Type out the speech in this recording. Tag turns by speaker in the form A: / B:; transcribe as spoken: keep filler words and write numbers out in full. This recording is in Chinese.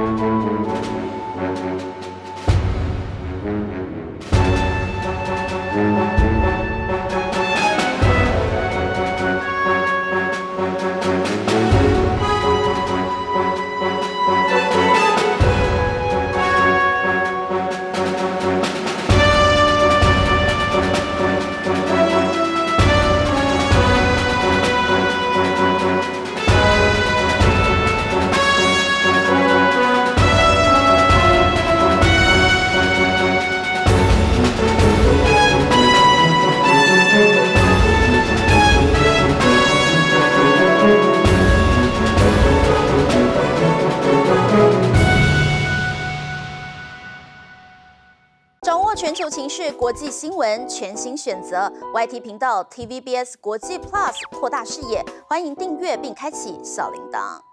A: 掌握全球情势、国际新闻，全新选择 Y T 频道 T V B S 国际 Plus， 扩大视野。欢迎订阅并开启小铃铛。